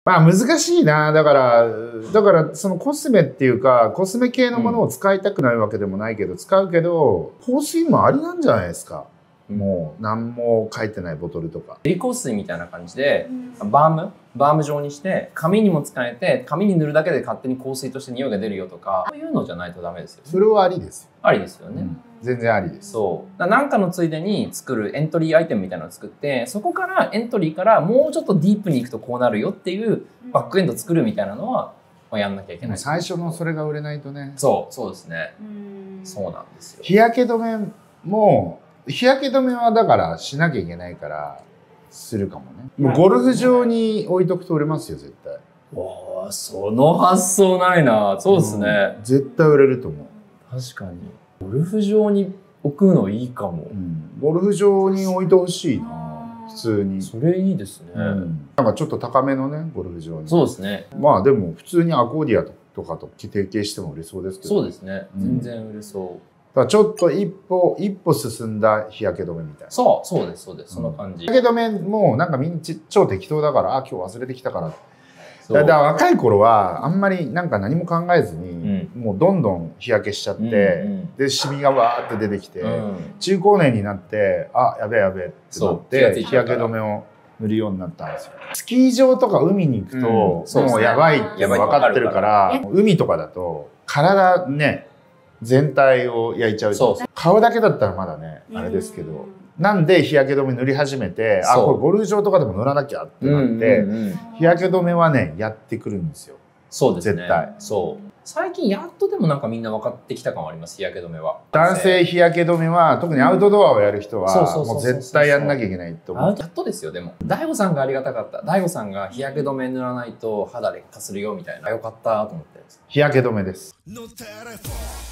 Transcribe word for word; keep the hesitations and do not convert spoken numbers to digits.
まあ難しいな。だから、だからそのコスメっていうか、コスメ系のものを使いたくないわけでもないけど、使うけど、香水もありなんじゃないですか。もう何も書いてないボトルとか。 エリ香水みたいな感じで、バームバーム状にして、髪にも使えて、髪に塗るだけで勝手に香水として匂いが出るよとか、そういうのじゃないとダメですよね。 それはありですよ。 ありですよね。うん、 全然ありです。 そう。なんかのついでに作るエントリーアイテムみたいなのを作って、そこからエントリーからもうちょっとディープにいくとこうなるよっていうバックエンド作るみたいなのは、まあ、やんなきゃいけない。 最初のそれが売れないとね。 そう、そうですね。そうなんですよ。 日焼け止めも、日焼け止めはだからしなきゃいけないからするかもね。もうゴルフ場に置いとくと売れますよ絶対。 おー、その発想ないな。そうですね、 うん、絶対売れると思う。 確かにゴルフ場に置くのいいかも、 うん、ゴルフ場に置いてほしいな普通に。 それいいですね、うん、 なんかちょっと高めのねゴルフ場に。 そうですね。 まあでも普通にアコーディアとかと提携しても売れそうですけど。 そうですね、うん、全然売れそう。 だからちょっと一歩一歩進んだ日焼け止めみたいな。 そうそうですそうです、その感じ。 日焼け止めもなんかみんな超適当だから、あ今日忘れてきたから。だから若い頃はあんまりなんか何も考えずに、うん、もうどんどん日焼けしちゃって、うんうん、でシミがわーって出てきて、うん、中高年になってあやべえやべえってなって日焼け止めを塗るようになったんですよ。スキー場とか海に行くと、うん、もうやばいって分かってるから、海とかだと体ね全体を焼いちゃう。そう顔だけだったらまだねあれですけど、なんで日焼け止め塗り始めて、あこれゴルフ場とかでも塗らなきゃってなって日焼け止めはねやってくるんですよ。 そうですね、 絶対。 そう最近やっとでもなんかみんな分かってきた感はあります。日焼け止めは男性日焼け止めは特にアウトドアをやる人はもう絶対やんなきゃいけないと思う。 やっとですよ。でも大悟さんがありがたかった。大悟さんが日焼け止め塗らないと肌劣化するよみたいな、よかったと思って。 日焼け止めです。